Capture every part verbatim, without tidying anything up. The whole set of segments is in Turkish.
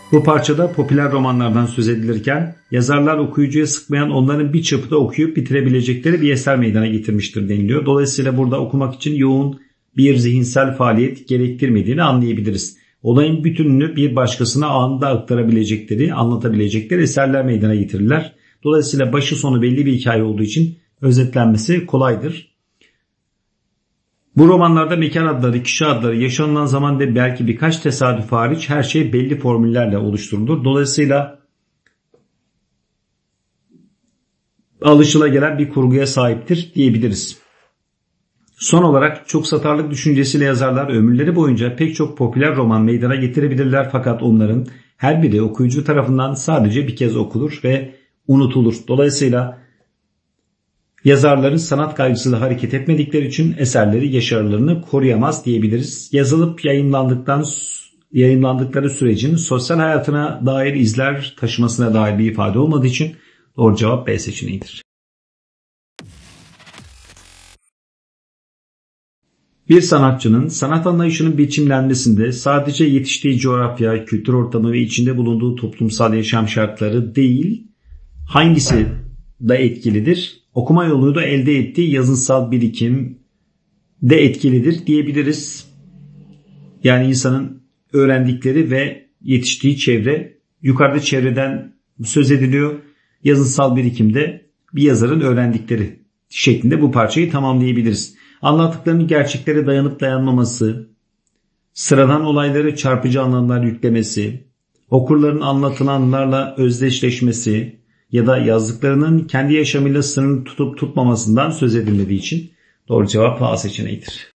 Bu parçada popüler romanlardan söz edilirken yazarlar okuyucuya sıkmayan, onların bir çırpıda okuyup bitirebilecekleri bir eser meydana getirmiştir deniliyor. Dolayısıyla burada okumak için yoğun bir zihinsel faaliyet gerektirmediğini anlayabiliriz. Olayın bütününü bir başkasına anında aktarabilecekleri, anlatabilecekleri eserler meydana getirirler. Dolayısıyla başı sonu belli bir hikaye olduğu için özetlenmesi kolaydır. Bu romanlarda mekan adları, kişi adları, yaşanılan zaman ve belki birkaç tesadüf hariç her şey belli formüllerle oluşturulur. Dolayısıyla alışılagelen bir kurguya sahiptir diyebiliriz. Son olarak çok satarlık düşüncesiyle yazarlar ömürleri boyunca pek çok popüler roman meydana getirebilirler, fakat onların her biri okuyucu tarafından sadece bir kez okunur ve unutulur. Dolayısıyla yazarların sanat kaygısıyla hareket etmedikleri için eserleri yaşarlarını koruyamaz diyebiliriz. Yazılıp yayınlandıktan yayınlandıkları sürecin sosyal hayatına dair izler taşımasına dair bir ifade olmadığı için doğru cevap B seçeneğidir. Bir sanatçının sanat anlayışının biçimlenmesinde sadece yetiştiği coğrafya, kültür ortamı ve içinde bulunduğu toplumsal yaşam şartları değil, hangisi da etkilidir? Okuma yoluyla elde ettiği yazınsal birikim de etkilidir diyebiliriz. Yani insanın öğrendikleri ve yetiştiği çevre, yukarıda çevreden söz ediliyor. Yazınsal birikimde bir yazarın öğrendikleri şeklinde bu parçayı tamamlayabiliriz. Anlattıklarının gerçeklere dayanıp dayanmaması, sıradan olayları çarpıcı anlamlar yüklemesi, okurların anlatılanlarla özdeşleşmesi ya da yazdıklarının kendi yaşamıyla sınırlı tutup tutmamasından söz edilmediği için doğru cevap A seçeneğidir.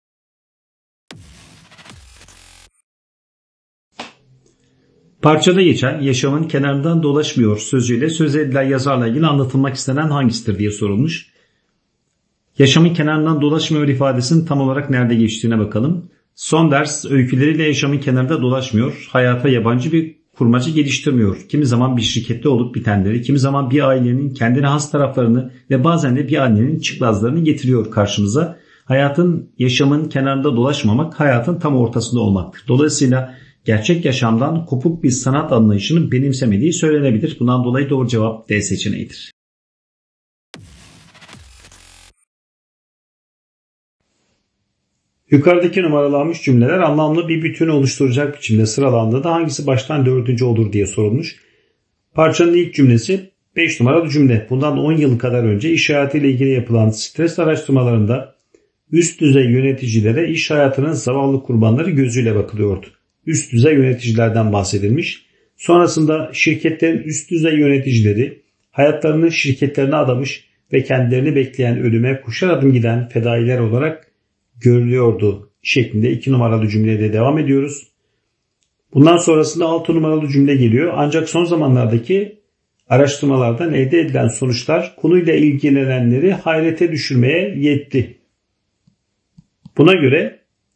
Parçada geçen yaşamın kenarından dolaşmıyor sözüyle söz edilen yazarla ilgili anlatılmak istenen hangisidir diye sorulmuş. Yaşamın kenarından dolaşmıyor ifadesinin tam olarak nerede geçtiğine bakalım. Sonders öyküleriyle yaşamın kenarında dolaşmıyor, hayata yabancı bir kurmaca geliştirmiyor. Kimi zaman bir şirkette olup bitenleri, kimi zaman bir ailenin kendine has taraflarını ve bazen de bir annenin çıkmazlarını getiriyor karşımıza. Hayatın, yaşamın kenarında dolaşmamak, hayatın tam ortasında olmaktır. Dolayısıyla gerçek yaşamdan kopuk bir sanat anlayışını benimsemediği söylenebilir. Bundan dolayı doğru cevap D seçeneğidir. Yukarıdaki numaralanmış cümleler anlamlı bir bütün oluşturacak biçimde sıralandığında hangisi baştan dördüncü olur diye sorulmuş. Parçanın ilk cümlesi beş numaralı cümle. Bundan on yıl kadar önce iş hayatıyla ilgili yapılan stres araştırmalarında üst düzey yöneticilere iş hayatının zavallı kurbanları gözüyle bakılıyordu. Üst düzey yöneticilerden bahsedilmiş. Sonrasında şirketlerin üst düzey yöneticileri hayatlarını şirketlerine adamış ve kendilerini bekleyen ölüme kuşar adım giden fedailer olarak görülüyordu şeklinde iki numaralı cümlede devam ediyoruz. Bundan sonrasında altı numaralı cümle geliyor. Ancak son zamanlardaki araştırmalardan elde edilen sonuçlar konuyla ilgilenenleri hayrete düşürmeye yetti. Buna göre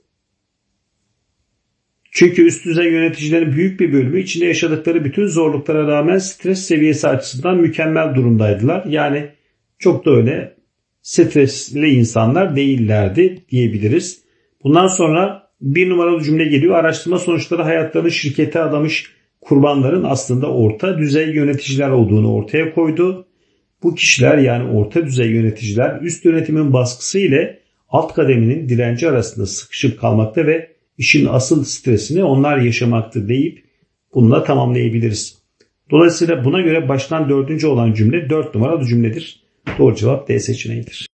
çünkü üst düzey yöneticilerin büyük bir bölümü içinde yaşadıkları bütün zorluklara rağmen stres seviyesi açısından mükemmel durumdaydılar. Yani çok da öyle stresli insanlar değillerdi diyebiliriz. Bundan sonra bir numaralı cümle geliyor. Araştırma sonuçları hayatlarını şirkete adamış kurbanların aslında orta düzey yöneticiler olduğunu ortaya koydu. Bu kişiler, yani orta düzey yöneticiler, üst yönetimin baskısı ile alt kademinin direnci arasında sıkışıp kalmakta ve işin asıl stresini onlar yaşamaktı deyip bununla tamamlayabiliriz. Dolayısıyla buna göre baştan dördüncü olan cümle dört numaralı cümledir. Doğru cevap D seçeneğidir.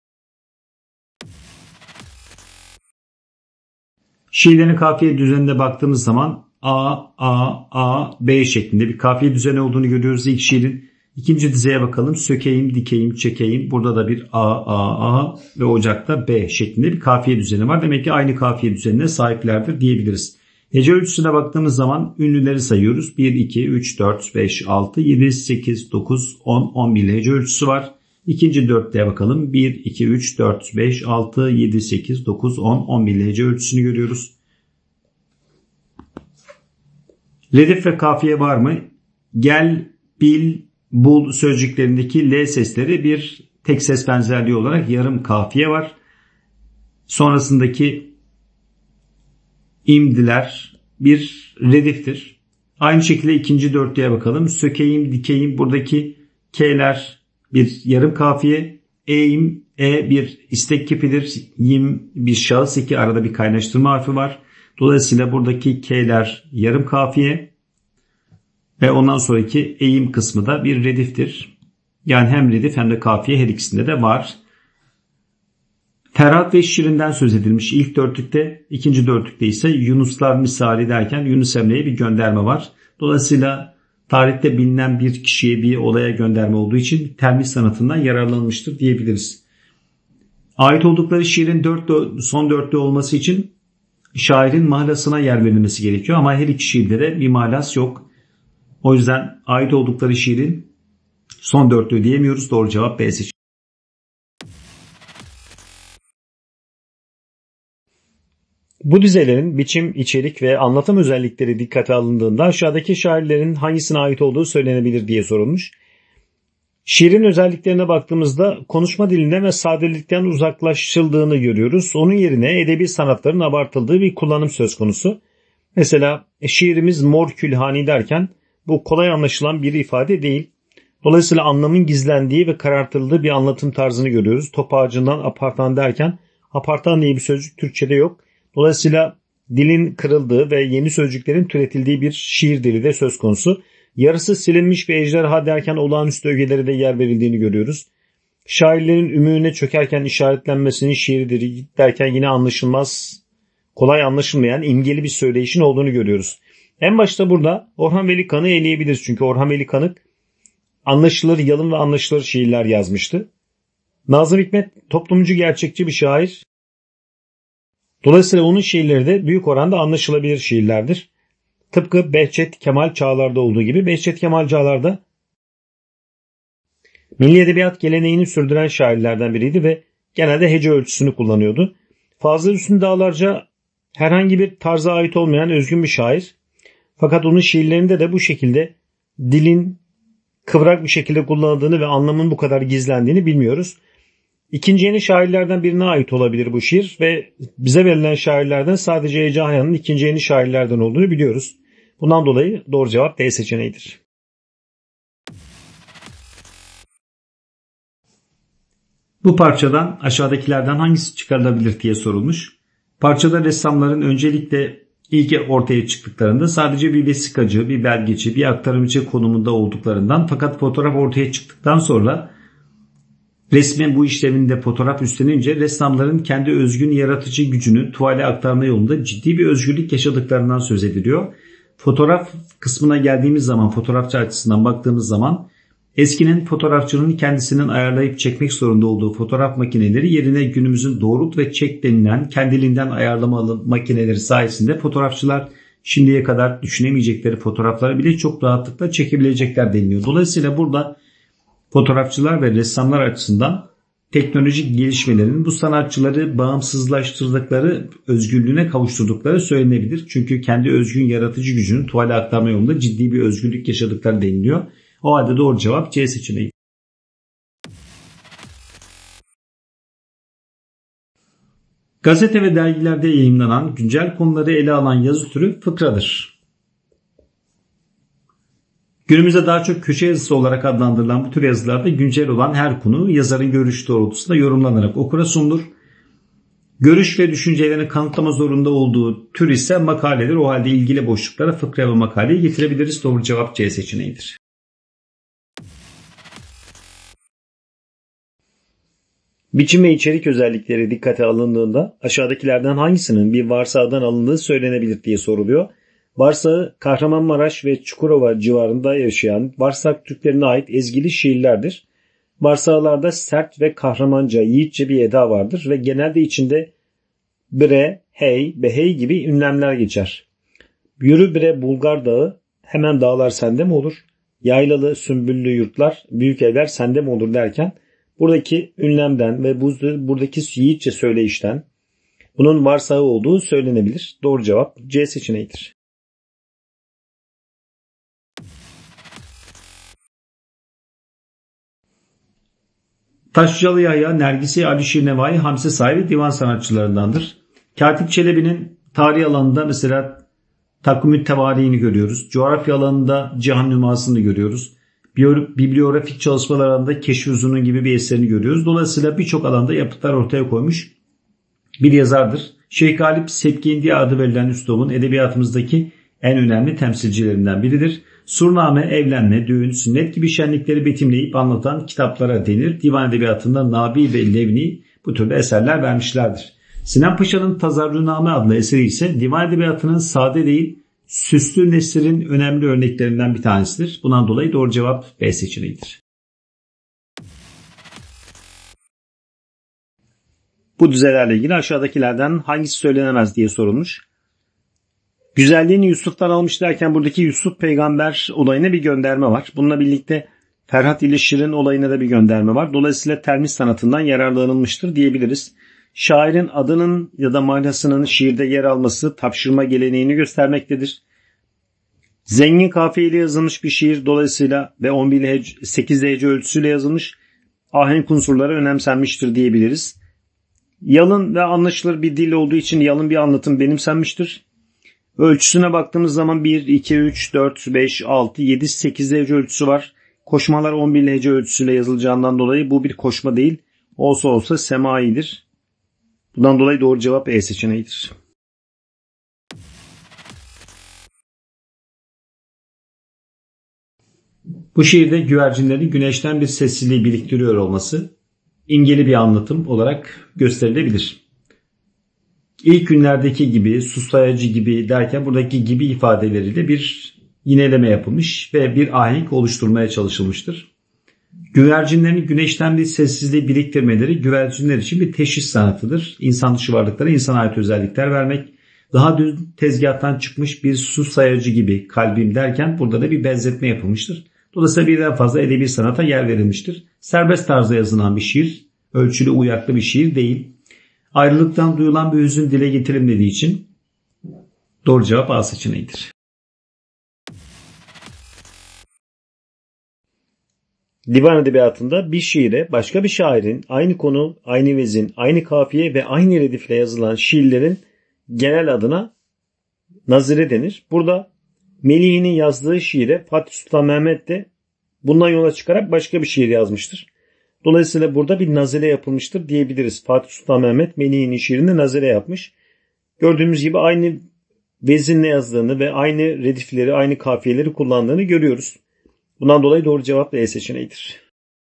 Şiirlerin kafiye düzenine baktığımız zaman A, A, A, B şeklinde bir kafiye düzeni olduğunu görüyoruz ilk şiirin. İkinci dizeye bakalım. Sökeyim, dikeyim, çekeyim. Burada da bir A, A, A ve ocakta B şeklinde bir kafiye düzeni var. Demek ki aynı kafiye düzenine sahiplerdir diyebiliriz. Hece ölçüsüne baktığımız zaman ünlüleri sayıyoruz. bir, iki, üç, dört, beş, altı, yedi, sekiz, dokuz, on, on bir hece ölçüsü var. İkinci dörtlüğe bakalım. bir, iki, üç, dört, beş, altı, yedi, sekiz, dokuz, on, on bir hece ölçüsünü görüyoruz. Redif ve kafiye var mı? Gel, bil, bul sözcüklerindeki L sesleri bir tek ses benzerliği olarak yarım kafiye var. Sonrasındaki imdiler bir rediftir. Aynı şekilde ikinci dörtlüğe bakalım. Sökeyim, dikeyim. Buradaki K'ler bir yarım kafiye. E'im, E bir istek kipidir. Yim bir şahıs eki. Arada bir kaynaştırma harfi var. Dolayısıyla buradaki K'ler yarım kafiye. Ve ondan sonraki eğim kısmı da bir rediftir. Yani hem redif hem de kafiye her ikisinde de var. Ferhat ve Şirin'den söz edilmiş ilk dörtlükte, ikinci dörtlükte ise Yunuslar misali derken Yunus Emre'ye bir gönderme var. Dolayısıyla tarihte bilinen bir kişiye, bir olaya gönderme olduğu için telmih sanatından yararlanmıştır diyebiliriz. Ait oldukları şiirin dört, son dörtlü olması için şairin mahlasına yer verilmesi gerekiyor ama her iki şiirde de bir mahlas yok. O yüzden ait oldukları şiirin son dörtlü diyemiyoruz. Doğru cevap B seçeneği. Bu dizelerin biçim, içerik ve anlatım özellikleri dikkate alındığında aşağıdaki şairlerin hangisine ait olduğu söylenebilir diye sorulmuş. Şiirin özelliklerine baktığımızda konuşma dilinden ve sadelikten uzaklaşıldığını görüyoruz. Onun yerine edebi sanatların abartıldığı bir kullanım söz konusu. Mesela şiirimiz mor külhani derken bu kolay anlaşılan bir ifade değil. Dolayısıyla anlamın gizlendiği ve karartıldığı bir anlatım tarzını görüyoruz. Top ağacından apartan derken apartan diye bir sözcük Türkçe'de yok. Dolayısıyla dilin kırıldığı ve yeni sözcüklerin türetildiği bir şiir dili de söz konusu. Yarısı silinmiş bir ejderha derken olağanüstü ögelere de yer verildiğini görüyoruz. Şairlerin ümüğüne çökerken işaretlenmesinin şiirdir derken yine anlaşılmaz, kolay anlaşılmayan imgeli bir söyleyişin olduğunu görüyoruz. En başta burada Orhan Veli Kanık'ı eleyebiliriz. Çünkü Orhan Veli Kanık anlaşılır, yalın ve anlaşılır şiirler yazmıştı. Nazım Hikmet toplumcu, gerçekçi bir şair. Dolayısıyla onun şiirleri de büyük oranda anlaşılabilir şiirlerdir. Tıpkı Behçet Kemal Çağlar'da olduğu gibi Behçet Kemal Çağlar'da milli edebiyat geleneğini sürdüren şairlerden biriydi ve genelde hece ölçüsünü kullanıyordu. Fazıl Hüsnü Dağlarca herhangi bir tarza ait olmayan özgün bir şair. Fakat onun şiirlerinde de bu şekilde dilin kıvrak bir şekilde kullanıldığını ve anlamın bu kadar gizlendiğini bilmiyoruz. İkinci yeni şairlerden birine ait olabilir bu şiir ve bize verilen şairlerden sadece Ece Ayhan'ın ikinci yeni şairlerden olduğunu biliyoruz. Bundan dolayı doğru cevap D seçeneğidir. Bu parçadan aşağıdakilerden hangisi çıkarılabilir diye sorulmuş. Parçada ressamların öncelikle ilk ortaya çıktıklarında sadece bir vesikacı, bir belgeci, bir aktarımcı konumunda olduklarından, fakat fotoğraf ortaya çıktıktan sonra resmin bu işleminde fotoğraf üstlenince ressamların kendi özgün yaratıcı gücünü tuvale aktarma yolunda ciddi bir özgürlük yaşadıklarından söz ediliyor. Fotoğraf kısmına geldiğimiz zaman, fotoğrafçı açısından baktığımız zaman eskinin fotoğrafçının kendisinin ayarlayıp çekmek zorunda olduğu fotoğraf makineleri yerine günümüzün doğrult ve çek denilen kendiliğinden ayarlamalı makineleri sayesinde fotoğrafçılar şimdiye kadar düşünemeyecekleri fotoğrafları bile çok rahatlıkla çekebilecekler deniliyor. Dolayısıyla burada fotoğrafçılar ve ressamlar açısından teknolojik gelişmelerin bu sanatçıları bağımsızlaştırdıkları, özgürlüğüne kavuşturdukları söylenebilir. Çünkü kendi özgün yaratıcı gücünü tuvale aktarma yolunda ciddi bir özgürlük yaşadıkları deniliyor. O halde doğru cevap C seçeneği. Gazete ve dergilerde yayımlanan güncel konuları ele alan yazı türü fıkradır. Günümüzde daha çok köşe yazısı olarak adlandırılan bu tür yazılarda güncel olan her konu yazarın görüş doğrultusunda yorumlanarak okura sunulur. Görüş ve düşüncelerini kanıtlama zorunda olduğu tür ise makaledir. O halde ilgili boşluklara fıkra ve makaleyi getirebiliriz. Doğru cevap C seçeneğidir. Biçim ve içerik özellikleri dikkate alındığında aşağıdakilerden hangisinin bir varsağdan alındığı söylenebilir diye soruluyor. Varsağı Kahramanmaraş ve Çukurova civarında yaşayan Varsak Türklerine ait ezgili şiirlerdir. Varsağlarda sert ve kahramanca, yiğitçe bir eda vardır ve genelde içinde bre, hey, behey gibi ünlemler geçer. Yürü bre Bulgar dağı, hemen dağlar sende mi olur? Yaylalı sümbüllü yurtlar, büyük evler sende mi olur derken buradaki ünlemden ve buradaki yiğitçe söyleyişten bunun varsağı olduğu söylenebilir. Doğru cevap C seçeneğidir. Taşcalı Yahya, Nergisi Alişir Nevai, Hamsi Sahibi divan sanatçılarındandır. Katip Çelebi'nin tarih alanında mesela takvim-i tevarihini görüyoruz. Coğrafya alanında Cihan Nüması'nı görüyoruz. Bibliografik çalışmalar alanında Keşf-i Uzun'un gibi bir eserini görüyoruz. Dolayısıyla birçok alanda yapıtlar ortaya koymuş bir yazardır. Şeyh Galip Sepkindi adı verilen üslubun edebiyatımızdaki en önemli temsilcilerinden biridir. Surname, evlenme, düğün, sünnet gibi şenlikleri betimleyip anlatan kitaplara denir. Divan edebiyatında Nabi ve Levni bu türde eserler vermişlerdir. Sinan Paşa'nın Tazarruname adlı eseri ise divan edebiyatının sade değil, süslü nesrin önemli örneklerinden bir tanesidir. Bundan dolayı doğru cevap B seçeneğidir. Bu dizelerle ilgili aşağıdakilerden hangisi söylenemez diye sorulmuş. Güzelliğini Yusuf'tan almış derken buradaki Yusuf peygamber olayına bir gönderme var. Bununla birlikte Ferhat ile Şirin olayına da bir gönderme var. Dolayısıyla telmis sanatından yararlanılmıştır diyebiliriz. Şairin adının ya da manasının şiirde yer alması tapşırma geleneğini göstermektedir. Zengin kafiyeyle yazılmış bir şiir dolayısıyla ve on bir hece, sekiz hece ölçüsüyle yazılmış, ahenk unsurları önemsenmiştir diyebiliriz. Yalın ve anlaşılır bir dil olduğu için yalın bir anlatım benimsenmiştir. Ölçüsüne baktığımız zaman bir, iki, üç, dört, beş, altı, yedi, sekiz hece ölçüsü var. Koşmalar on bir hece ölçüsüyle yazılacağından dolayı bu bir koşma değil. Olsa olsa semaidir. Bundan dolayı doğru cevap E seçeneğidir. Bu şiirde güvercinlerin güneşten bir sessizliği biriktiriyor olması imgeli bir anlatım olarak gösterilebilir. İlk günlerdeki gibi, suslayıcı gibi derken buradaki gibi ifadeleriyle bir yineleme yapılmış ve bir ahenk oluşturmaya çalışılmıştır. Güvercinlerin güneşten bir sessizliği biriktirmeleri güvercinler için bir teşhis sanatıdır. İnsan dışı varlıklara insana ait özellikler vermek. Daha dün tezgahtan çıkmış bir su sayacı gibi kalbim derken burada da bir benzetme yapılmıştır. Dolayısıyla birden fazla edebi sanata yer verilmiştir. Serbest tarzda yazılan bir şiir, ölçülü uyaklı bir şiir değil. Ayrılıktan duyulan bir hüzün dile getirilmediği için doğru cevap A seçeneğidir. Divan edebiyatında bir şiire başka bir şairin aynı konu, aynı vezin, aynı kafiye ve aynı redifle yazılan şiirlerin genel adına nazire denir. Burada Melih'in yazdığı şiire Fatih Sultan Mehmet de bundan yola çıkarak başka bir şiir yazmıştır. Dolayısıyla burada bir nazire yapılmıştır diyebiliriz. Fatih Sultan Mehmet Melih'in şiirini nazire yapmış. Gördüğümüz gibi aynı vezinle yazdığını ve aynı redifleri, aynı kafiyeleri kullandığını görüyoruz. Bundan dolayı doğru cevap E seçeneğidir.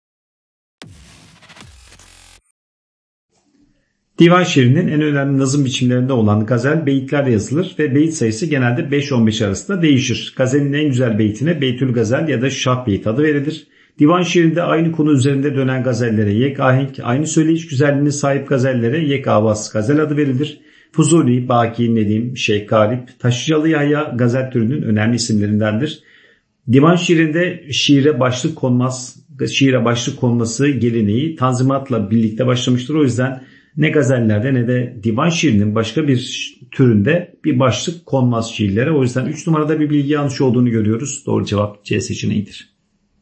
Divan şiirinin en önemli nazım biçimlerinde olan gazel beyitlerle yazılır ve beyit sayısı genelde beş on beş arasında değişir. Gazelin en güzel beytine Beytül Gazel ya da Şah Beyt adı verilir. Divan şiirinde aynı konu üzerinde dönen gazellere yek ahenk, aynı söyleyiş güzelliğine sahip gazellere yek avaz gazel adı verilir. Fuzuli, Baki, Nedim, Şeyh Galip, Taşlıcalı Yahya gazel türünün önemli isimlerindendir. Divan şiirinde şiire başlık konmaz, şiire başlık konması geleneği Tanzimat'la birlikte başlamıştır. O yüzden ne gazellerde ne de divan şiirinin başka bir türünde bir başlık konmaz şiirlere. O yüzden üç numarada bir bilgi yanlış olduğunu görüyoruz. Doğru cevap C seçeneğidir.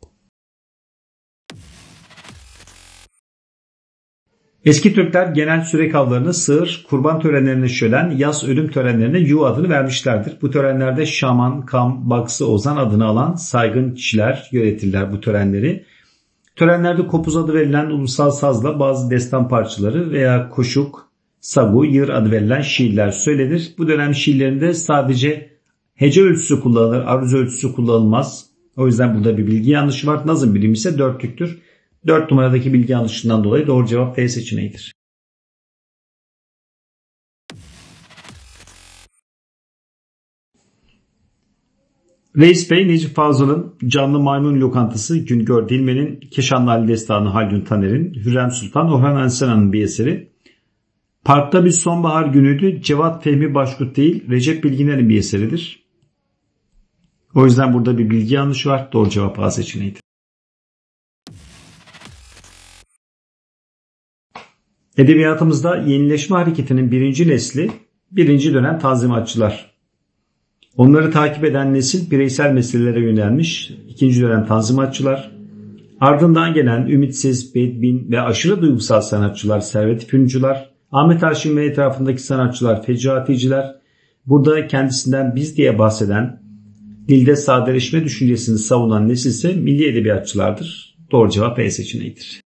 Eski Türkler genel sürek avlarını sığır, kurban törenlerine şölen, yas ölüm törenlerine yu adını vermişlerdir. Bu törenlerde şaman, kam, baksı, ozan adını alan saygın kişiler yönetirler bu törenleri. Törenlerde kopuz adı verilen ulusal sazla bazı destan parçaları veya koşuk, sagu, yır adı verilen şiirler söylenir. Bu dönem şiirlerinde sadece hece ölçüsü kullanılır, aruz ölçüsü kullanılmaz. O yüzden burada bir bilgi yanlışı var. Nazım birimi ise dörtlüktür. dört numaradaki bilgi yanlışından dolayı doğru cevap D seçeneğidir. Reis Bey, Necip Fazıl'ın Canlı Maymun Lokantası, Güngör Dilmen'in Keşanlı Ali Destanı, Haldun Taner'in Hürrem Sultan, Orhan Ensena'nın bir eseri. Parkta bir sonbahar günüydü. Cevat Fehmi Başkurt değil, Recep Bilginer'in bir eseridir. O yüzden burada bir bilgi yanlışı var. Doğru cevap A seçeneğidir. Edebiyatımızda yenileşme hareketinin birinci nesli birinci dönem tanzimatçılar. Onları takip eden nesil bireysel meselelere yönelmiş ikinci dönem tanzimatçılar. Ardından gelen ümitsiz, bedbin ve aşırı duygusal sanatçılar Servet-i Fünuncular, Ahmet Haşim ve etrafındaki sanatçılar Fecaaticiler Burada kendisinden biz diye bahseden, dilde sadeleşme düşüncesini savunan nesil ise milli edebiyatçılardır. Doğru cevap E seçeneğidir.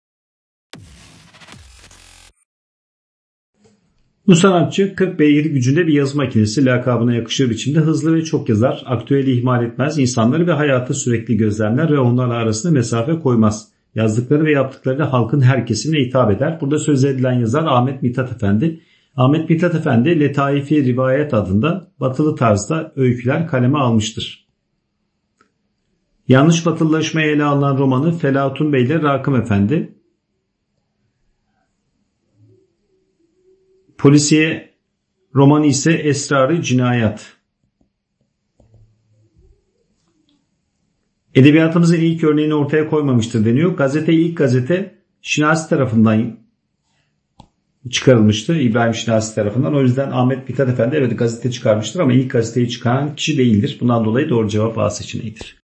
Bu sanatçı kırk beygir gücünde bir yazı makinesi, lakabına yakışır biçimde hızlı ve çok yazar, aktüeli ihmal etmez, insanları ve hayatı sürekli gözlemler ve onlarla arasında mesafe koymaz. Yazdıkları ve yaptıkları halkın her kesimine hitap eder. Burada söz edilen yazar Ahmet Mithat Efendi. Ahmet Mithat Efendi Letaifi Rivayet adında batılı tarzda öyküler kaleme almıştır. Yanlış batılılaşmaya ele alınan romanı Felatun Bey ile Rakım Efendi. Polisiye romanı ise Esrar-ı Cinayat. Edebiyatımızın ilk örneğini ortaya koymamıştır deniyor. Gazete ilk gazete Şinasi tarafından çıkarılmıştı. İbrahim Şinasi tarafından. O yüzden Ahmet Mithat Efendi evet gazete çıkarmıştır ama ilk gazeteyi çıkaran kişi değildir. Bundan dolayı doğru cevap A seçeneğidir.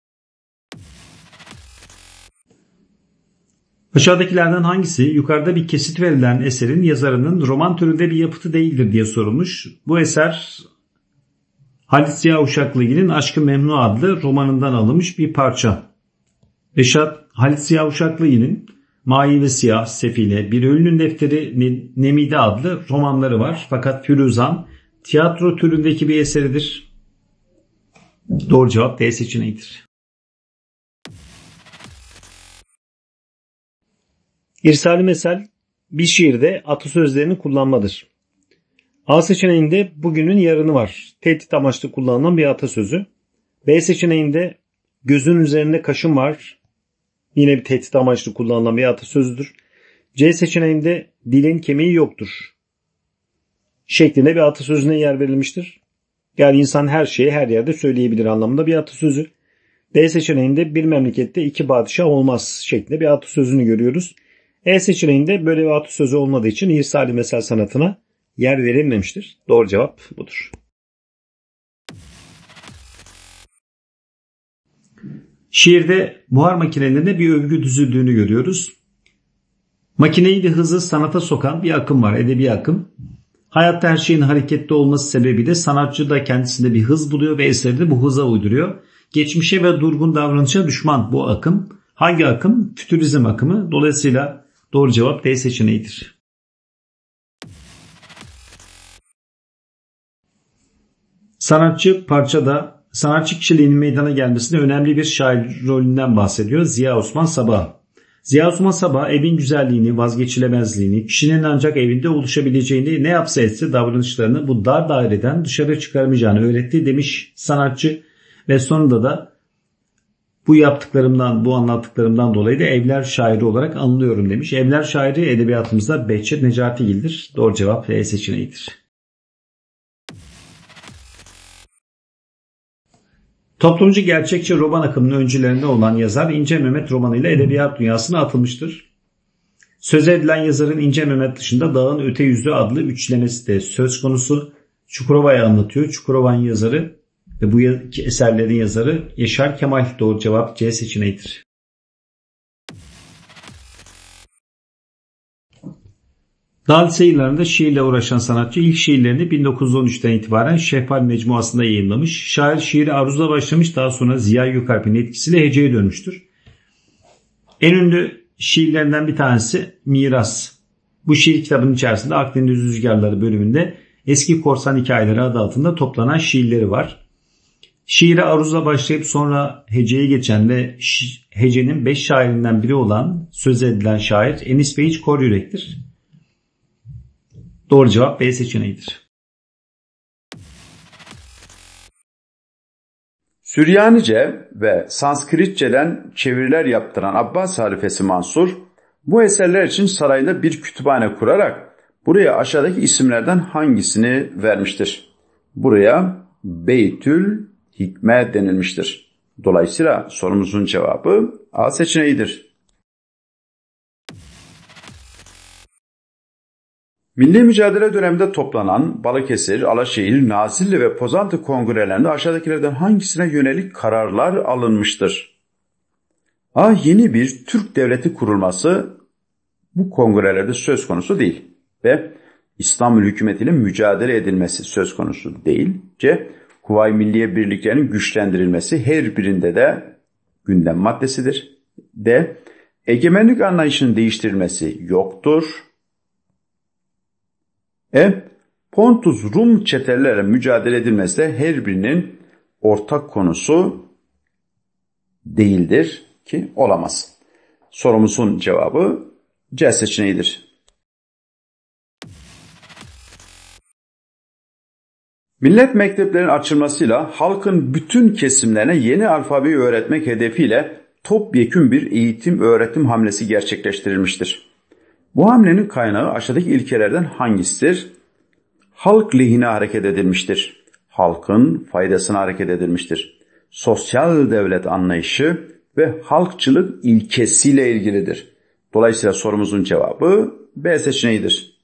Aşağıdakilerden hangisi yukarıda bir kesit verilen eserin yazarının roman türünde bir yapıtı değildir diye sorulmuş. Bu eser Halit Ziya Uşaklıgil'in Aşk-ı Memnu adlı romanından alınmış bir parça. Reşat Halit Ziya Uşaklıgil'in Mavi ve Siyah, Sefile, Bir Ölünün Defteri Nemide adlı romanları var. Fakat Firuzan tiyatro türündeki bir eseridir. Doğru cevap D seçeneğidir. İrsal-i Mesel bir şiirde atasözlerini kullanmadır. A seçeneğinde bugünün yarını var. Tehdit amaçlı kullanılan bir atasözü. B seçeneğinde gözün üzerinde kaşın var. Yine bir tehdit amaçlı kullanılan bir atasözüdür. C seçeneğinde dilin kemiği yoktur şeklinde bir atasözüne yer verilmiştir. Yani insan her şeyi her yerde söyleyebilir anlamında bir atasözü. D seçeneğinde bir memlekette iki padişah olmaz şeklinde bir atasözünü görüyoruz. E seçeneğinde böyle bir atasözü olmadığı için İrsal-i Mesel sanatına yer verilmemiştir. Doğru cevap budur. Şiirde buhar makinelerine bir övgü düzüldüğünü görüyoruz. Makineyi ve hızı sanata sokan bir akım var, edebi akım. Hayatta her şeyin hareketli olması sebebiyle sanatçı da kendisinde bir hız buluyor ve eserini bu hıza uyduruyor. Geçmişe ve durgun davranışa düşman bu akım. Hangi akım? Fütürizm akımı. Dolayısıyla doğru cevap D seçeneğidir. Sanatçı parçada sanatçı kişiliğinin meydana gelmesinde önemli bir şair rolünden bahsediyor. Ziya Osman Sabah. Ziya Osman Sabah evin güzelliğini, vazgeçilemezliğini, kişinin ancak evinde oluşabileceğini ne yapsa etse davranışlarını bu dar daireden dışarı çıkarmayacağını öğretti demiş sanatçı ve sonunda da bu yaptıklarımdan, bu anlattıklarımdan dolayı da Evler şairi olarak anılıyorum demiş. Evler şairi edebiyatımızda Behçet Necatigil'dir. Doğru cevap E seçeneğidir. Toplumcu gerçekçi roman akımının öncülerinde olan yazar İnce Mehmet romanıyla edebiyat dünyasına atılmıştır. Söz edilen yazarın İnce Mehmet dışında Dağın Öte Yüzü adlı üçlemesi de söz konusu. Çukurova'yı anlatıyor. Çukurova'nın yazarı ve bu eserlerin yazarı Yaşar Kemal. Doğru cevap C seçeneğidir. Dağ Lise yıllarında şiirle uğraşan sanatçı ilk şiirlerini bin dokuz yüz on üçten itibaren Şehpal Mecmuası'nda yayınlamış. Şair şiiri aruzla başlamış, daha sonra Ziya Gökalp'in etkisiyle heceye dönmüştür. En ünlü şiirlerinden bir tanesi Miras. Bu şiir kitabının içerisinde Akdeniz Rüzgarları bölümünde Eski Korsan Hikayeleri adı altında toplanan şiirleri var. Şiire aruzla başlayıp sonra heceye geçen ve hecenin beş şairinden biri olan söz edilen şair Enis Behiç Koryürek'tir. Doğru cevap B seçeneğidir. Süryanice ve Sanskritçeden çeviriler yaptıran Abbas halifesi Mansur, bu eserler için sarayda bir kütüphane kurarak buraya aşağıdaki isimlerden hangisini vermiştir? Buraya Beytül Hikme denilmiştir. Dolayısıyla sorumuzun cevabı A seçeneğidir. Milli mücadele döneminde toplanan Balıkesir, Alaşehir, Nazilli ve Pozantı kongrelerinde aşağıdakilerden hangisine yönelik kararlar alınmıştır? A. Yeni bir Türk devleti kurulması bu kongrelerde söz konusu değil. B. İstanbul hükümetiyle mücadele edilmesi söz konusu değil. C. Kuvayi Milliye birliklerinin güçlendirilmesi her birinde de gündem maddesidir. D. Egemenlik anlayışının değiştirilmesi yoktur. E. Pontus Rum çetelerle mücadele edilmesi de her birinin ortak konusu değildir ki olamaz. Sorumuzun cevabı C seçeneğidir. Millet mekteplerinin açılmasıyla halkın bütün kesimlerine yeni alfabeyi öğretmek hedefiyle topyekün bir eğitim öğretim hamlesi gerçekleştirilmiştir. Bu hamlenin kaynağı aşağıdaki ilkelerden hangisidir? Halk lehine hareket edilmiştir. Halkın faydasına hareket edilmiştir. Sosyal devlet anlayışı ve halkçılık ilkesiyle ilgilidir. Dolayısıyla sorumuzun cevabı B seçeneğidir.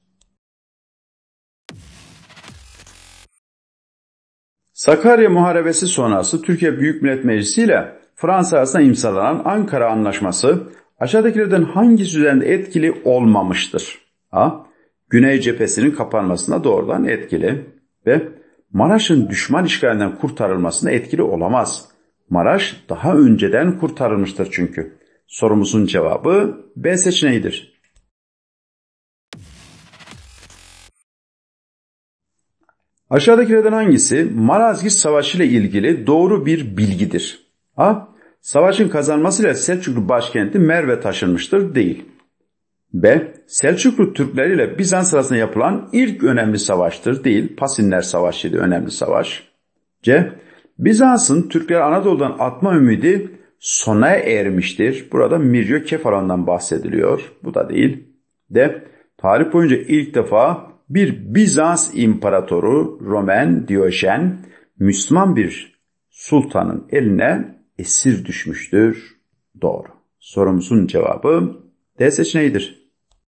Sakarya Muharebesi sonrası Türkiye Büyük Millet Meclisi ile Fransa arasında imzalanan Ankara Anlaşması aşağıdakilerden hangisi üzerinde etkili olmamıştır? A. Güney cephesinin kapanmasına doğrudan etkili. B. Maraş'ın düşman işgalinden kurtarılmasına etkili olamaz. Maraş daha önceden kurtarılmıştır çünkü. Sorumuzun cevabı B seçeneğidir. Aşağıdakilerden hangisi Malazgirt Savaşı ile ilgili doğru bir bilgidir? A. Savaşın kazanmasıyla Selçuklu başkenti Merv'e taşınmıştır. Değil. B. Selçuklu Türkleri ile Bizans arasında yapılan ilk önemli savaştır. Değil. Pasinler Savaşı'ydı önemli savaş. C. Bizans'ın Türkleri Anadolu'dan atma ümidi sona ermiştir. Burada Miryo Kefalan'dan bahsediliyor. Bu da değil. D. Tarih boyunca ilk defa bir Bizans imparatoru Roman Diyojen Müslüman bir sultanın eline esir düşmüştür. Doğru. Sorumuzun cevabı D seçeneğidir.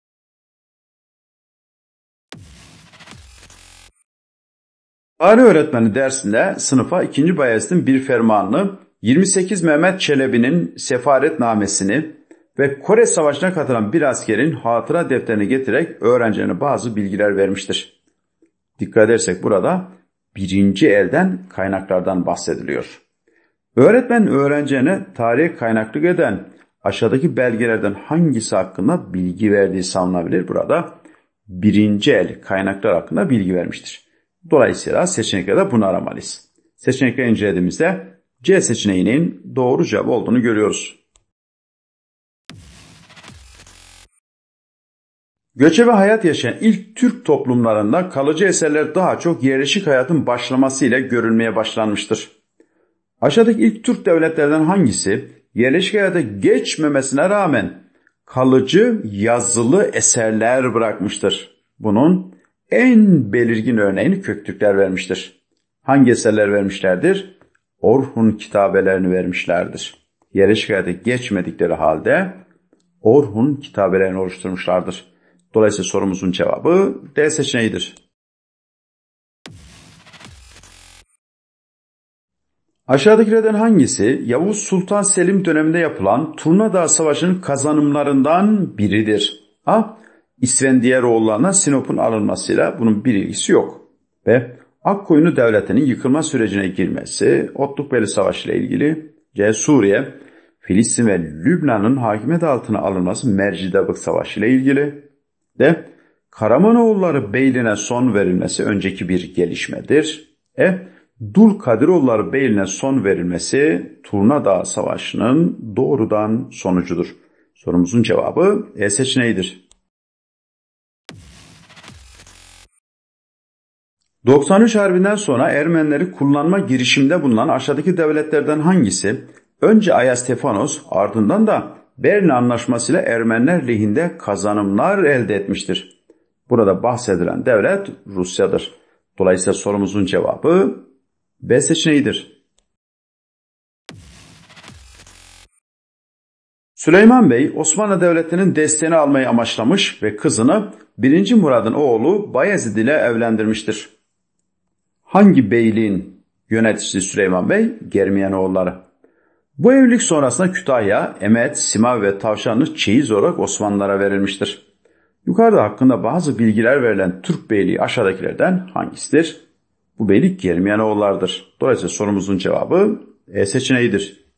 Tarih öğretmeni dersinde sınıfa ikinci. Bayezid'in bir fermanını, yirmi sekiz Mehmet Çelebi'nin sefaretnamesini ve Kore Savaşı'na katılan bir askerin hatıra defterini getirerek öğrencilerine bazı bilgiler vermiştir. Dikkat edersek burada birinci elden kaynaklardan bahsediliyor. Öğretmen öğrencilerine tarihe kaynaklık eden aşağıdaki belgelerden hangisi hakkında bilgi verdiği savunabilir? Burada birinci el kaynaklar hakkında bilgi vermiştir. Dolayısıyla seçeneklerde bunu aramalıyız. Seçenekleri incelediğimizde C seçeneğinin doğru cevap olduğunu görüyoruz. Göçebe hayat yaşayan ilk Türk toplumlarında kalıcı eserler daha çok yerleşik hayatın başlamasıyla görülmeye başlanmıştır. Aşağıdaki ilk Türk devletlerden hangisi yerleşik hayata geçmemesine rağmen kalıcı yazılı eserler bırakmıştır? Bunun en belirgin örneğini Köktürkler vermiştir. Hangi eserler vermişlerdir? Orhun kitabelerini vermişlerdir. Yerleşik hayata geçmedikleri halde Orhun kitabelerini oluşturmuşlardır. Dolayısıyla sorumuzun cevabı D seçeneğidir. Aşağıdakilerden hangisi Yavuz Sultan Selim döneminde yapılan Turnadağ Savaşı'nın kazanımlarından biridir? A. İsfendiyaroğullarına Sinop'un alınmasıyla bunun bir ilgisi yok. B. Akkoyunlu Devleti'nin yıkılma sürecine girmesi, Otlukbeli Savaşı ile ilgili. C. Suriye, Filistin ve Lübnan'ın hakimiyet altına alınması Mercidabık Savaşı ile ilgili. D. Karamanoğulları Beyliğine son verilmesi önceki bir gelişmedir. E. Dulkadiroğulları Beyliğine son verilmesi Turnadağ Savaşı'nın doğrudan sonucudur. Sorumuzun cevabı E seçeneğidir. doksan üç Harbi'nden sonra Ermenileri kullanma girişiminde bulunan aşağıdaki devletlerden hangisi önce Ayastefanos ardından da Berlin Anlaşması'yla Ermeniler lehinde kazanımlar elde etmiştir? Burada bahsedilen devlet Rusya'dır. Dolayısıyla sorumuzun cevabı B seçeneğidir. Süleyman Bey Osmanlı Devleti'nin desteğini almayı amaçlamış ve kızını birinci. Murad'ın oğlu Bayezid ile evlendirmiştir. Hangi beyliğin yöneticisi Süleyman Bey? Germiyanoğulları. Bu evlilik sonrasında Kütahya, Emet, Simav ve Tavşanlı çeyiz olarak Osmanlılara verilmiştir. Yukarıda hakkında bazı bilgiler verilen Türk beyliği aşağıdakilerden hangisidir? Bu beylik Germiyanoğullarıdır. Dolayısıyla sorumuzun cevabı E seçeneğidir.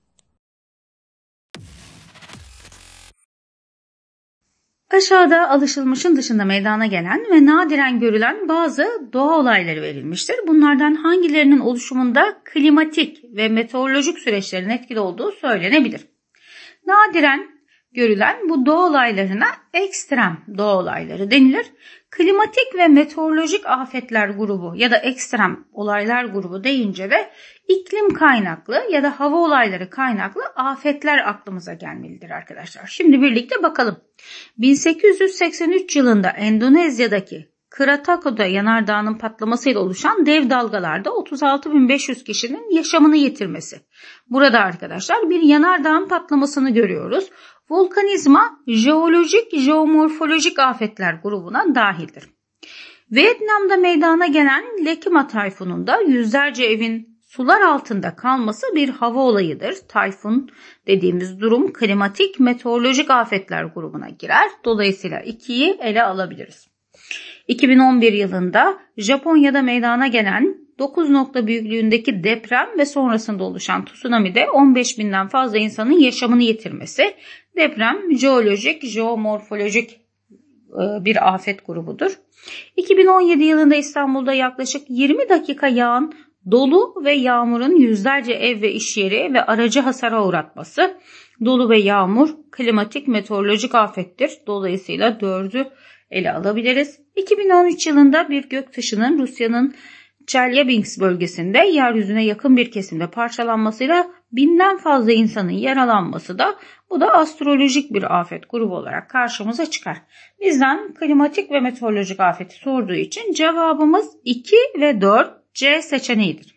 Aşağıda alışılmışın dışında meydana gelen ve nadiren görülen bazı doğa olayları verilmiştir. Bunlardan hangilerinin oluşumunda klimatik ve meteorolojik süreçlerin etkili olduğu söylenebilir. Nadiren görülen bu doğa olaylarına ekstrem doğa olayları denilir. Klimatik ve meteorolojik afetler grubu ya da ekstrem olaylar grubu deyince de iklim kaynaklı ya da hava olayları kaynaklı afetler aklımıza gelmelidir arkadaşlar. Şimdi birlikte bakalım. bin sekiz yüz seksen üç yılında Endonezya'daki Krakatoa yanardağının patlamasıyla oluşan dev dalgalarda otuz altı bin beş yüz kişinin yaşamını yitirmesi. Burada arkadaşlar bir yanardağın patlamasını görüyoruz. Volkanizma jeolojik, jeomorfolojik afetler grubuna dahildir. Vietnam'da meydana gelen Lekima tayfununda yüzlerce evin sular altında kalması bir hava olayıdır. Tayfun dediğimiz durum klimatik, meteorolojik afetler grubuna girer. Dolayısıyla ikiyi ele alabiliriz. iki bin on bir yılında Japonya'da meydana gelen dokuz nokta büyüklüğündeki deprem ve sonrasında oluşan tsunami'de on beş binden fazla insanın yaşamını yitirmesi. Deprem jeolojik, jeomorfolojik bir afet grubudur. iki bin on yedi yılında İstanbul'da yaklaşık yirmi dakika yağan dolu ve yağmurun yüzlerce ev ve iş yeri ve aracı hasara uğratması. Dolu ve yağmur klimatik, meteorolojik afettir. Dolayısıyla dördü ele alabiliriz. iki bin on üç yılında bir göktaşının Rusya'nın Chelyabinsk bölgesinde yeryüzüne yakın bir kesimde parçalanmasıyla binden fazla insanın yaralanması da bu da astrolojik bir afet grubu olarak karşımıza çıkar. Bizden klimatik ve meteorolojik afeti sorduğu için cevabımız iki ve dört C seçeneğidir.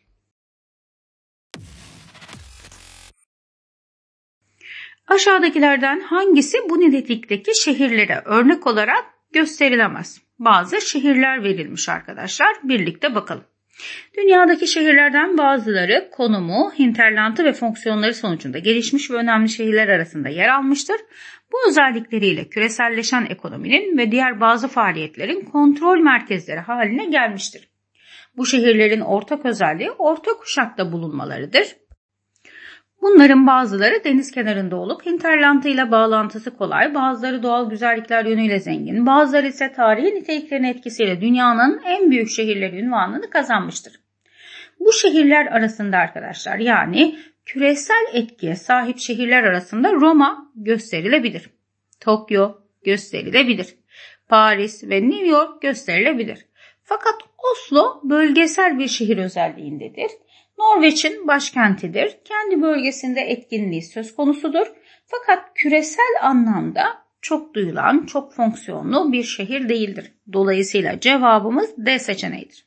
Aşağıdakilerden hangisi bu nitelikteki şehirlere örnek olarak gösterilemez? Bazı şehirler verilmiş arkadaşlar. Birlikte bakalım. Dünyadaki şehirlerden bazıları konumu, hinterlandı ve fonksiyonları sonucunda gelişmiş ve önemli şehirler arasında yer almıştır. Bu özellikleriyle küreselleşen ekonominin ve diğer bazı faaliyetlerin kontrol merkezleri haline gelmiştir. Bu şehirlerin ortak özelliği orta kuşakta bulunmalarıdır. Bunların bazıları deniz kenarında olup hinterlandı ile bağlantısı kolay, bazıları doğal güzellikler yönüyle zengin, bazıları ise tarihi niteliklerin etkisiyle dünyanın en büyük şehirleri unvanını kazanmıştır. Bu şehirler arasında arkadaşlar yani küresel etkiye sahip şehirler arasında Roma gösterilebilir. Tokyo gösterilebilir. Paris ve New York gösterilebilir. Fakat Oslo bölgesel bir şehir özelliğindedir. Norveç'in başkentidir. Kendi bölgesinde etkinliği söz konusudur. Fakat küresel anlamda çok duyulan, çok fonksiyonlu bir şehir değildir. Dolayısıyla cevabımız D seçeneğidir.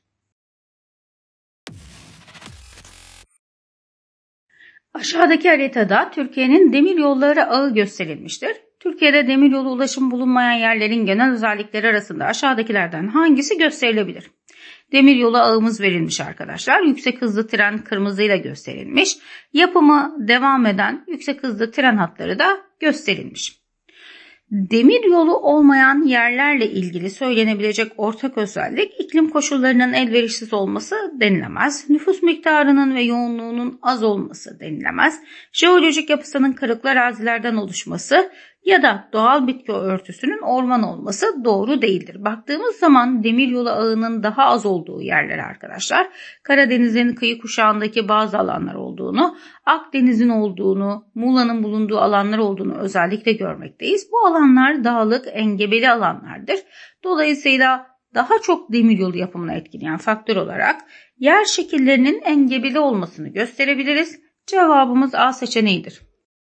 Aşağıdaki haritada Türkiye'nin demiryolları ağı gösterilmiştir. Türkiye'de demiryolu ulaşım bulunmayan yerlerin genel özellikleri arasında aşağıdakilerden hangisi gösterilebilir? Demiryolu ağımız verilmiş arkadaşlar. Yüksek hızlı tren kırmızıyla gösterilmiş. Yapımı devam eden yüksek hızlı tren hatları da gösterilmiş. Demiryolu olmayan yerlerle ilgili söylenebilecek ortak özellik iklim koşullarının elverişsiz olması denilemez. Nüfus miktarının ve yoğunluğunun az olması denilemez. Jeolojik yapısının kırıklı arazilerden oluşması ya da doğal bitki örtüsünün orman olması doğru değildir. Baktığımız zaman demiryolu ağının daha az olduğu yerler arkadaşlar, Karadeniz'in kıyı kuşağındaki bazı alanlar olduğunu, Akdeniz'in olduğunu, Muğla'nın bulunduğu alanlar olduğunu özellikle görmekteyiz. Bu alanlar dağlık, engebeli alanlardır. Dolayısıyla daha çok demiryolu yapımını etkileyen faktör olarak yer şekillerinin engebeli olmasını gösterebiliriz. Cevabımız A seçeneğidir.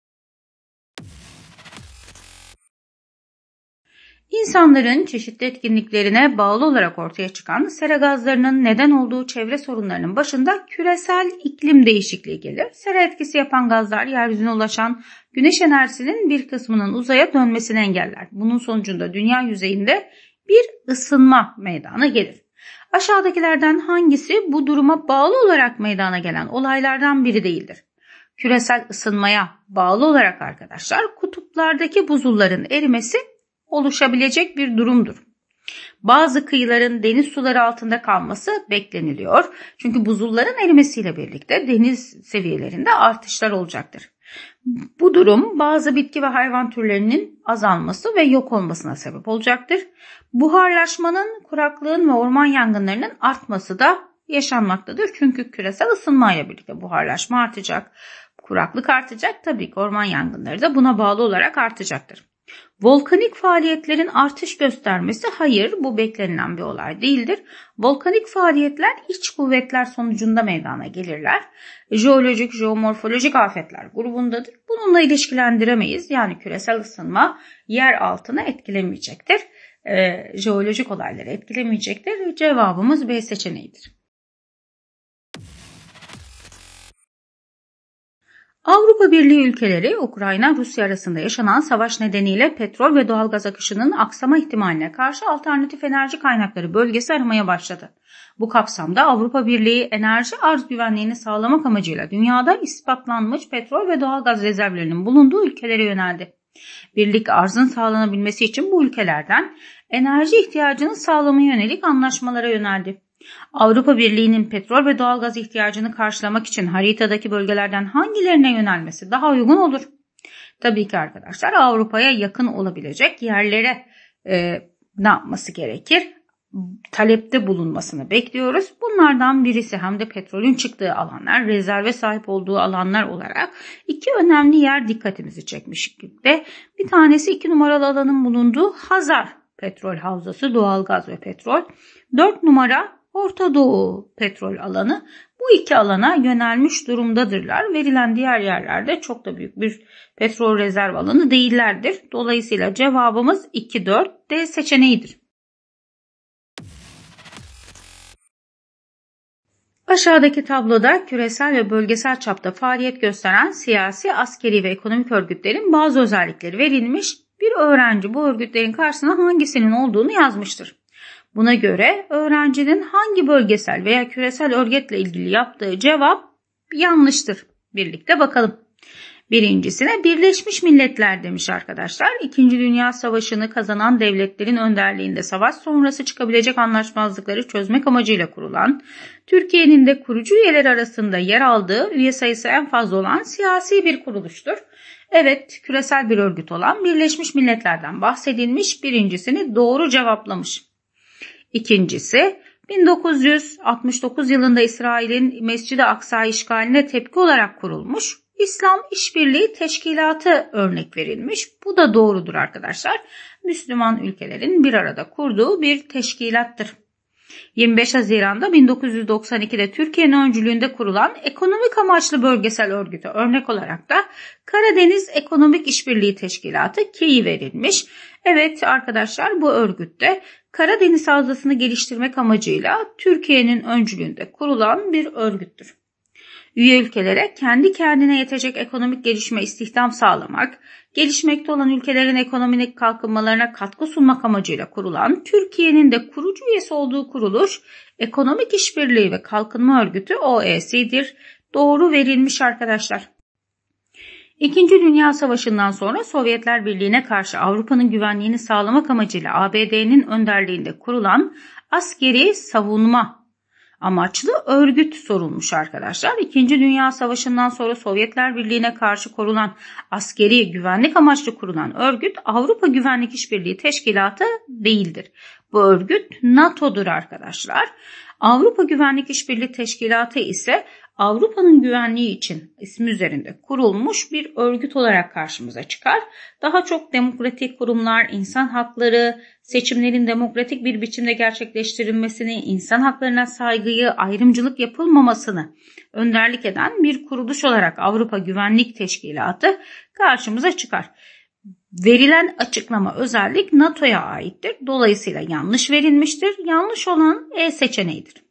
İnsanların çeşitli etkinliklerine bağlı olarak ortaya çıkan sera gazlarının neden olduğu çevre sorunlarının başında küresel iklim değişikliği gelir. Sera etkisi yapan gazlar yeryüzüne ulaşan güneş enerjisinin bir kısmının uzaya dönmesini engeller. Bunun sonucunda dünya yüzeyinde bir ısınma meydana gelir. Aşağıdakilerden hangisi bu duruma bağlı olarak meydana gelen olaylardan biri değildir? Küresel ısınmaya bağlı olarak arkadaşlar kutuplardaki buzulların erimesi oluşabilecek bir durumdur. Bazı kıyıların deniz suları altında kalması bekleniliyor. Çünkü buzulların erimesiyle birlikte deniz seviyelerinde artışlar olacaktır. Bu durum bazı bitki ve hayvan türlerinin azalması ve yok olmasına sebep olacaktır. Buharlaşmanın, kuraklığın ve orman yangınlarının artması da yaşanmaktadır. Çünkü küresel ısınmayla birlikte buharlaşma artacak, kuraklık artacak, tabii ki orman yangınları da buna bağlı olarak artacaktır. Volkanik faaliyetlerin artış göstermesi, hayır, bu beklenilen bir olay değildir. Volkanik faaliyetler iç kuvvetler sonucunda meydana gelirler. Jeolojik, jeomorfolojik afetler grubundadır. Bununla ilişkilendiremeyiz. Yani küresel ısınma yer altını etkilemeyecektir. Ee, jeolojik olayları etkilemeyecektir. Cevabımız B seçeneğidir. Avrupa Birliği ülkeleri Ukrayna-Rusya arasında yaşanan savaş nedeniyle petrol ve doğalgaz akışının aksama ihtimaline karşı alternatif enerji kaynakları bölgesi aramaya başladı. Bu kapsamda Avrupa Birliği enerji arz güvenliğini sağlamak amacıyla dünyada ispatlanmış petrol ve doğalgaz rezervlerinin bulunduğu ülkelere yöneldi. Birlik arzın sağlanabilmesi için bu ülkelerden enerji ihtiyacını sağlamaya yönelik anlaşmalara yöneldi. Avrupa Birliği'nin petrol ve doğalgaz ihtiyacını karşılamak için haritadaki bölgelerden hangilerine yönelmesi daha uygun olur? Tabii ki arkadaşlar Avrupa'ya yakın olabilecek yerlere e, ne yapması gerekir? Talepte bulunmasını bekliyoruz. Bunlardan birisi hem de petrolün çıktığı alanlar, rezerve sahip olduğu alanlar olarak iki önemli yer dikkatimizi çekmiş gibi. Bir tanesi iki numaralı alanın bulunduğu Hazar petrol havzası, doğalgaz ve petrol. Dört numara Orta Doğu petrol alanı. Bu iki alana yönelmiş durumdadırlar. Verilen diğer yerlerde çok da büyük bir petrol rezerv alanı değillerdir. Dolayısıyla cevabımız iki dört D seçeneğidir. Aşağıdaki tabloda küresel ve bölgesel çapta faaliyet gösteren siyasi, askeri ve ekonomik örgütlerin bazı özellikleri verilmiş. Bir öğrenci bu örgütlerin karşısına hangisinin olduğunu yazmıştır. Buna göre öğrencinin hangi bölgesel veya küresel örgütle ilgili yaptığı cevap yanlıştır. Birlikte bakalım. Birincisine Birleşmiş Milletler demiş arkadaşlar. İkinci Dünya Savaşı'nı kazanan devletlerin önderliğinde savaş sonrası çıkabilecek anlaşmazlıkları çözmek amacıyla kurulan, Türkiye'nin de kurucu üyeler arasında yer aldığı, üye sayısı en fazla olan siyasi bir kuruluştur. Evet, küresel bir örgüt olan Birleşmiş Milletler'den bahsedilmiş, birincisini doğru cevaplamış. İkincisi, bin dokuz yüz altmış dokuz yılında İsrail'in Mescid-i Aksa işgaline tepki olarak kurulmuş İslam İşbirliği Teşkilatı örnek verilmiş. Bu da doğrudur arkadaşlar. Müslüman ülkelerin bir arada kurduğu bir teşkilattır. yirmi beş Haziran'da bin dokuz yüz doksan ikide Türkiye'nin öncülüğünde kurulan ekonomik amaçlı bölgesel örgüte örnek olarak da Karadeniz Ekonomik İşbirliği Teşkilatı K İ verilmiş. Evet arkadaşlar, bu örgütte Karadeniz Havzası'nı geliştirmek amacıyla Türkiye'nin öncülüğünde kurulan bir örgüttür. Üye ülkelere kendi kendine yetecek ekonomik gelişme, istihdam sağlamak, gelişmekte olan ülkelerin ekonomik kalkınmalarına katkı sunmak amacıyla kurulan, Türkiye'nin de kurucu üyesi olduğu kuruluş Ekonomik İşbirliği ve Kalkınma Örgütü O E C'dir. Doğru verilmiş arkadaşlar. İkinci Dünya Savaşı'ndan sonra Sovyetler Birliği'ne karşı Avrupa'nın güvenliğini sağlamak amacıyla A B D'nin önderliğinde kurulan askeri savunma amaçlı örgüt sorulmuş arkadaşlar. İkinci Dünya Savaşı'ndan sonra Sovyetler Birliği'ne karşı kurulan askeri güvenlik amaçlı kurulan örgüt Avrupa Güvenlik İşbirliği Teşkilatı değildir. Bu örgüt NATO'dur arkadaşlar. Avrupa Güvenlik İşbirliği Teşkilatı ise Avrupa'nın güvenliği için ismi üzerinde kurulmuş bir örgüt olarak karşımıza çıkar. Daha çok demokratik kurumlar, insan hakları, seçimlerin demokratik bir biçimde gerçekleştirilmesini, insan haklarına saygıyı, ayrımcılık yapılmamasını önderlik eden bir kuruluş olarak Avrupa Güvenlik Teşkilatı karşımıza çıkar. Verilen açıklama özellik NATO'ya aittir. Dolayısıyla yanlış verilmiştir. Yanlış olan E seçeneğidir.